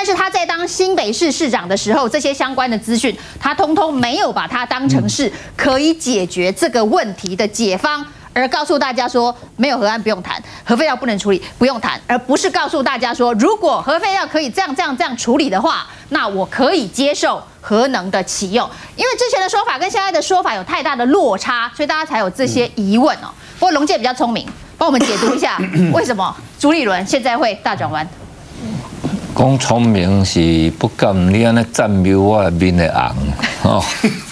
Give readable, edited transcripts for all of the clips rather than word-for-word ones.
是他在当新北市市长的时候，这些相关的资讯，他通通没有把它当成是可以解决这个问题的解方。而告诉大家说，没有核案不用谈，核废料不能处理，不用谈，而不是告诉大家说，如果核废料可以这样处理的话，那我可以接受核能的启用。因为之前的说法跟现在的说法有太大的落差，所以大家才有这些疑问哦。不过龙介比较聪明，帮我们解读一下为什么朱立伦现在会大转弯。 讲聪明是不敢你安尼赞美我面的红哦。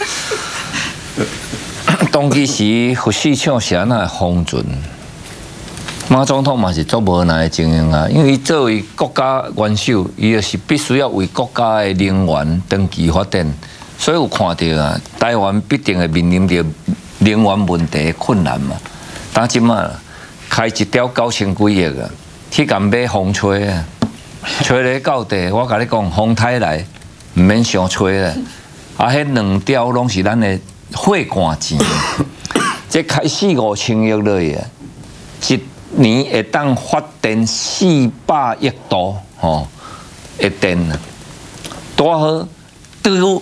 当其时，核四厂是安那封存，马总统嘛是做无奈的经营啊，因为伊作为国家元首，伊就是必须要为国家的能源长期发展，所以有看到啊，台湾必定会面临着能源问题的困难嘛。当即马开一条9000几亿啊，去甲买风吹啊，吹咧到地，我甲你讲，风台来，唔免伤吹咧，啊，迄2条拢是咱的。血汗钱，这开4-5千亿落去啊！一年会当发电400亿度吼的电啊，多好都有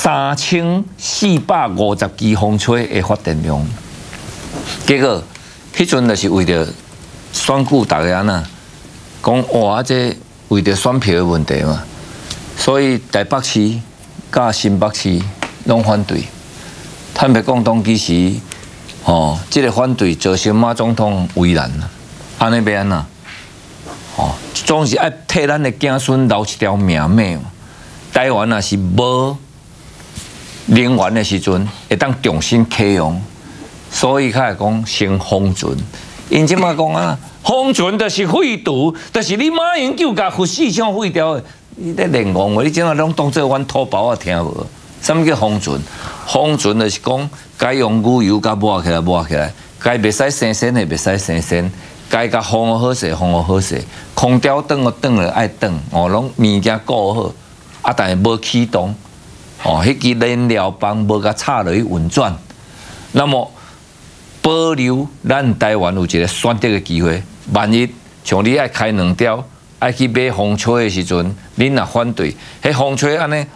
3450支风吹的发电量。结果迄阵就是为着选举大家呐，讲哇这为着选票的问题嘛，所以台北市甲新北市拢反对。坦白讲，当其时，这个反对造成马总统为难啊，安尼要安怎？总是爱替咱的子孙留一条命脉。台湾也是无能源的时阵，会当重新启用，所以较会讲先封存。因即马讲啊，封存就是废除，就是你马英九甲核四厂废掉的，你咧连讲话，你怎啊拢当做阮土包啊听无？什么叫封存？封存就是讲，该用牛油甲抹起来，该袂使生鲜的袂使生鲜，该甲烘好势，空调转了爱转，拢物件顾好，啊，但是无启动，迄支燃料棒无甲插落去运转，那么保留咱台湾有一个选择的机会，万一像你爱开2条，爱去买风吹的时阵，你若反对，迄风吹安尼，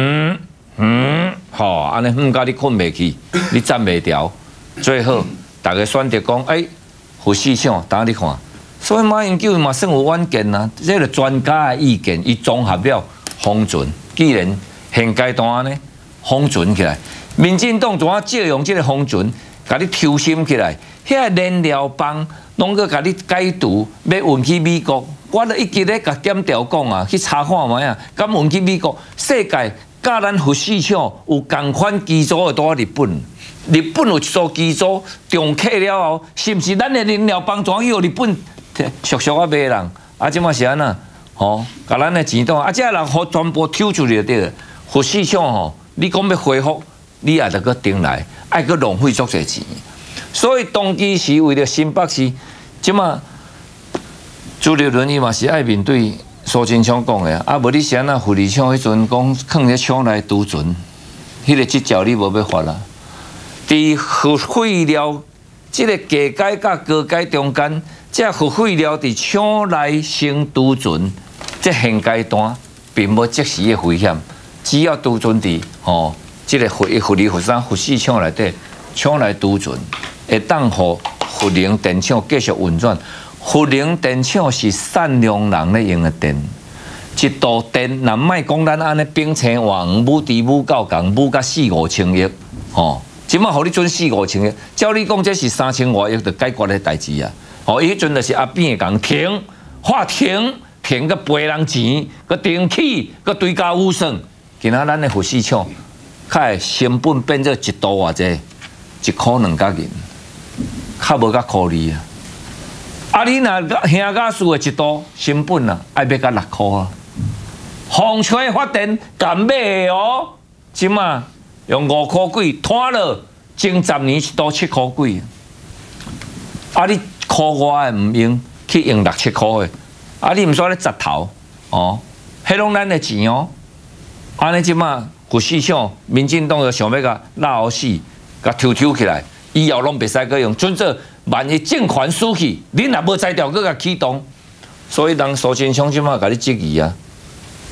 安尼甲你困袂去，你站袂牢，最好大家选择讲，核四厂，等你看。所以马英九嘛算有远见啊，这个专家的意见，伊综合了封存。既然现阶段呢封存起来，民进党怎啊借用这个封存，甲你抽心起来，遐燃料棒拢个甲你解读，要运去美国。我咧一直咧甲点调讲啊，去查看卖啊，敢运去美国，世界。甲咱核四厂有同款基础的多日本，日本有一座基础重启了后，是毋是咱的燃料棒怎去日本俗啊卖人？啊，即马是安那？甲咱的钱当这人互全部抽出去就对了。核四厂你讲要恢复，你也得搁顶来，爱搁浪费足侪钱。所以当其时为了新北市，即马朱立伦伊嘛是爱面对。苏贞昌讲的啊，无你是安那护理厂迄阵讲放咧厂内储存，迄个执照你无要发啦。伫核废料即个价改甲高改中间，这核废料伫厂内先储存，这现阶段并无即时的危险，只要储存伫即个核理核四厂内底，厂内储存会当互核能电厂继续运转。核能电厂是善良人咧用的电，一度电，若莫讲咱安尼冰清换母猪母狗共母甲4-5千亿，即马互你准4-5千亿，照你讲这是3000多亿就解决的代志啊！伊迄阵就是阿扁共停，发停个赔人钱，个停起个追加污损，今仔咱的核四厂，较会成本变做1度偌济，1块2角银，较无甲可利啊！啊！你若兄家输的1度成本啊，爱要甲6块啊。风吹发电敢买哦，即马用5块几拖了，前10年1度7块几。啊！你块外的唔用，去用6-7块的，啊！你唔煞咧砸头迄拢咱的钱哦。安尼即马核四厂，民进党就想要甲闹死，甲抽起来，以后拢袂使搁用，准做。万一政权死去，你若无才调，搁甲启动，所以人苏贞昌即马甲你质疑啊，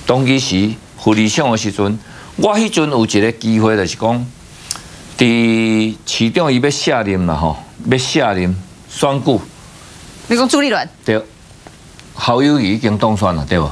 当其时副理想的时阵，我迄阵有一个机会，就是讲，伫市长伊要卸任啦吼，要卸任选举。 你讲朱立伦？ 对，侯友宜已经当选了，对无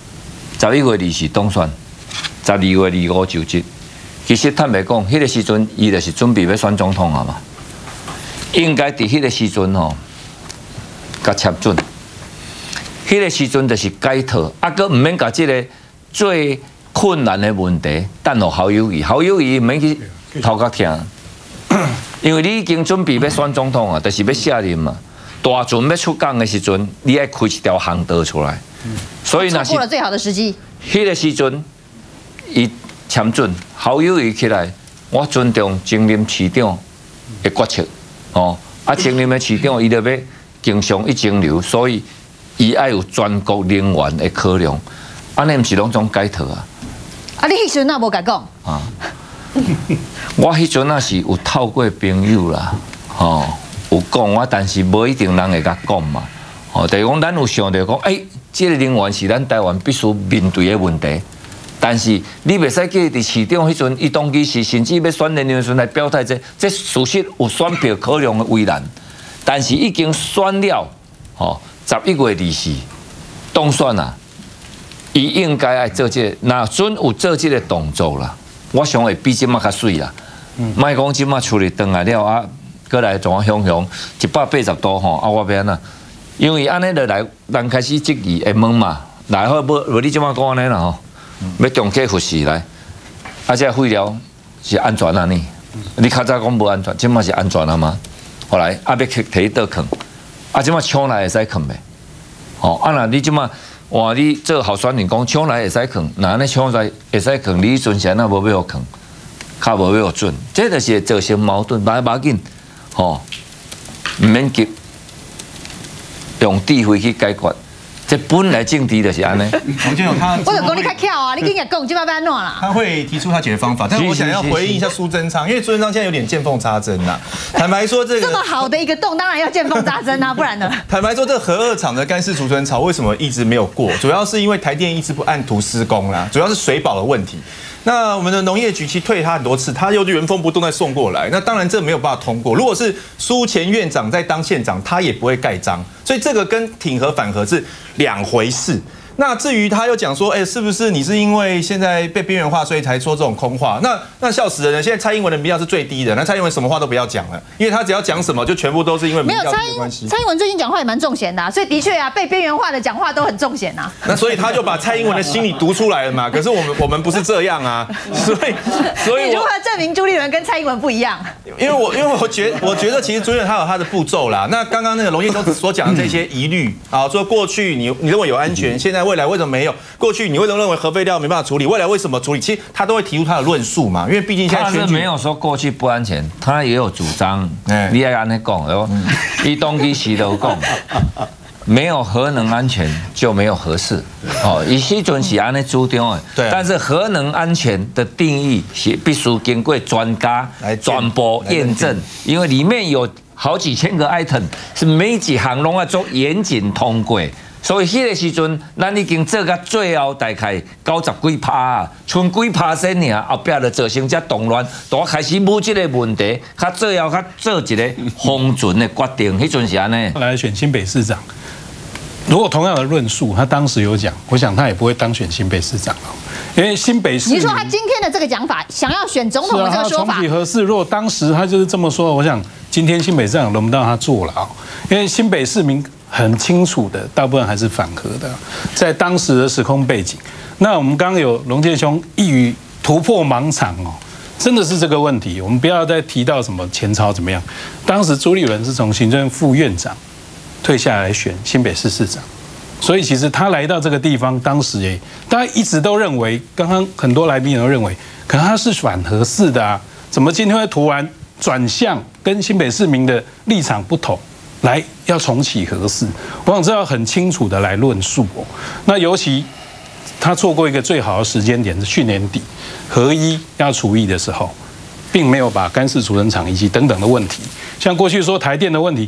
？11月20日当选，12月25就职。其实坦白讲，迄个时阵伊就是准备要选总统啊嘛，应该伫迄个时阵吼，甲签准。迄个时阵就是解套，啊，佮毋免甲即个最困难的问题等候侯友宜，侯友宜毋免去头壳听，因为你已经准备要选总统啊，就是要卸任嘛。大船要出港的时阵，你爱开一条航道出来，所以那是错过了最好的时机。 迄个时阵，伊签准侯友宜起来，我尊重前任市长的决策，哦，啊，前任的市长伊就要经常一蒸馏，所以伊爱有全国能源的考量，安尼毋是拢总解套啊？ 啊，你迄时阵哪无甲讲？ 啊，我迄阵那是有透过朋友啦，哦。有讲我，但是无一定人会甲讲嘛。哦，就是讲咱有想到讲，这个能源是咱台湾必须面对的问题。但是你袂使叫伫市长迄阵，伊当其时甚至要选连任时来表态这事实有选票考量的为难。但是已经选了，哦，11月20日当选啊，伊应该爱做这，若准有做这个动作啦，我想会比即马较水啦。莫讲即马处理转来了啊。过来怎啊向180度吼，啊我要安那，因为安尼就来人开始质疑会问嘛，来好无你即马讲安尼啦吼，要重启复试来，啊这废料是安全啊呢？你较早讲无安全，即马是安全啊嘛？后来啊要摕倒坑，啊即马抢来会使坑袂？吼啊那你即马话你做候选人讲抢来会使坑，那安尼抢来会使坑，你阵时那无要互坑，较无要准，这就是造成矛盾，无要紧。吼，唔免急，用智慧去解决。这本来政治就是安尼。 王建勇他， 我就讲你较巧啊，你跟人讲，今晚要安怎啦？ 他会提出他解决方法，但是我想要回应一下苏贞昌，因为苏贞昌现在有点见缝插针呐。坦白说，这么好的一个洞，当然要见缝插针啊，不然呢？ 坦白说，这核二厂的干式储存槽为什么一直没有过？主要是因为台电一直不按图施工啦，主要是水保的问题。那我们的农业局其实退他很多次，他又原封不动再送过来。那当然这没有办法通过。如果是苏前院长在当县长，他也不会盖章。所以这个跟挺核反核是两回事。那至于他又讲说，是不是你是因为现在被边缘化，所以才说这种空话？那笑死人了！现在蔡英文的民调是最低的，那蔡英文什么话都不要讲了，因为他只要讲什么，就全部都是因为民调的关系。 蔡英文最近讲话也蛮重咸的，所以的确啊，被边缘化的讲话都很重咸啊。 那所以他就把蔡英文的心理读出来了嘛。可是我们不是这样啊，所以你如何证明朱立伦跟蔡英文不一样？ 因为我觉得其实朱立伦他有他的步骤啦。那刚刚那个龙彦忠所讲的这些疑虑啊，说过去你认为有安全，现在未来为什么没有？过去你为什么认为核废料没办法处理？未来为什么处理？其实他都会提出他的论述嘛，因为毕竟现在他是没有说过去不安全，他也有主张。你也安尼讲哦，伊当其时都讲，没有核能安全就没有核事。哦，伊迄阵是安尼主张的。对。但是核能安全的定义是必须经过专家全部验证，因为里面有好几千个 item， 是每一项拢要做严谨通过。所以迄个时阵，咱已经做到最后大概90几%啊，剩几%尔，后壁就造成这动乱，都开始冇这个问题，较最后较做一个封存的决定，迄阵是安尼。 来选新北市长，如果同样的论述，他当时有讲，我想他也不会当选新北市长了，因为新北市。 你说他今天的这个讲法，想要选总统的这个说法， 重启核四，如果当时他就是这么说，我想今天新北市长轮不到他做了啊，因为新北市民很清楚的，大部分还是反核的，在当时的时空背景。那我们刚刚有龙介兄一语突破盲场哦，真的是这个问题。我们不要再提到什么前朝怎么样，当时朱立伦是从行政副院长退下来选新北市市长，所以其实他来到这个地方，当时大家一直都认为，刚刚很多来宾都认为，可能他是反核四的啊，怎么今天会突然转向跟新北市民的立场不同？来要重启核四，我想这要很清楚的来论述哦。那尤其他错过一个最好的时间点是去年底核一要除役的时候，并没有把干式储存厂以及等等的问题，像过去说台电的问题，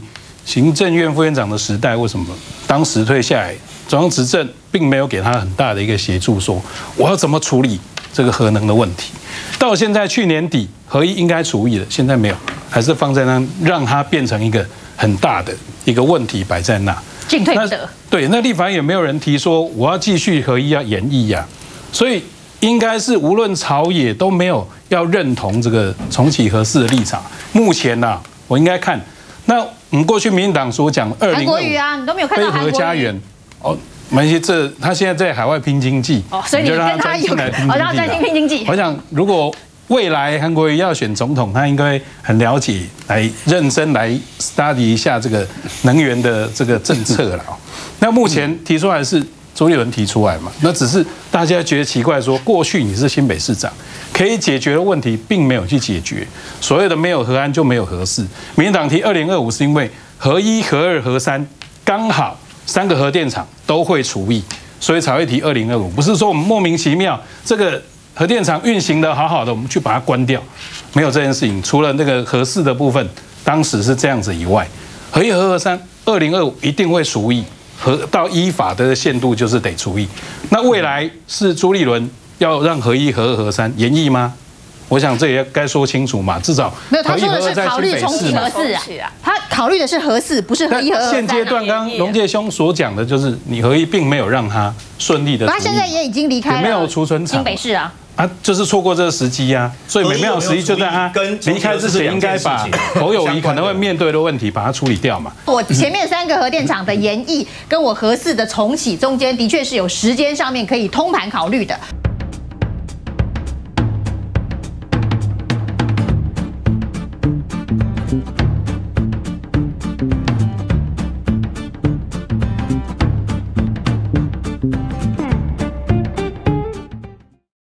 行政院副院长的时代，为什么当时退下来，中央执政并没有给他很大的一个协助，说我要怎么处理这个核能的问题？到现在去年底，核一应该处理了，现在没有，还是放在那，让它变成一个很大的一个问题摆在那， 进退不得。 对，那立法院也没有人提说我要继续核一要延役呀，所以应该是无论朝野都没有要认同这个重启核四的立场。目前呐，我应该看，那我们过去民进党所讲2025 韩国瑜啊，你都没有看到韩国瑜。 非核家园哦。没关系，他现在在海外拼经济， 所以你跟他有，让他专心拼经济。 我想，如果未来韩国瑜要选总统，他应该很了解，来认真来 study 一下这个能源的这个政策了。那目前提出来是朱立伦提出来嘛？那只是大家觉得奇怪，说过去你是新北市长，可以解决的问题并没有去解决，所谓的没有核安就没有核四。民进党提2025是因为核一、核二、核三刚好3个核电厂都会除役，所以才会提2025，不是说我们莫名其妙这个核电厂运行的好好的，我们去把它关掉，没有这件事情。除了那个核四的部分，当时是这样子以外，核一、核二、三2025一定会除役，到依法的限度就是得除役。那未来是朱立伦要让核一、核二、核三延役吗？我想这也该说清楚嘛，至少没有，他说的是考虑重启核四啊，他考虑的是核四，不是核一、核二。 现阶段刚龙介兄所讲的就是你核一并没有让他顺利的， 他现在也已经离开了， 也没有储存厂， 新北市啊。 就是错过这个时机啊，所以美妙时机就在他离开之前，应该把侯友宜可能会面对的问题把它处理掉嘛。 我前面3个核电厂的延役跟我核四的重启中间，的确是有时间上面可以通盘考虑的。